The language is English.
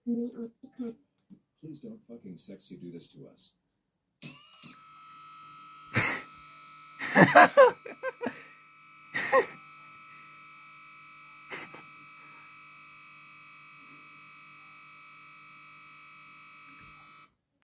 Please don't fucking sexy do this to us.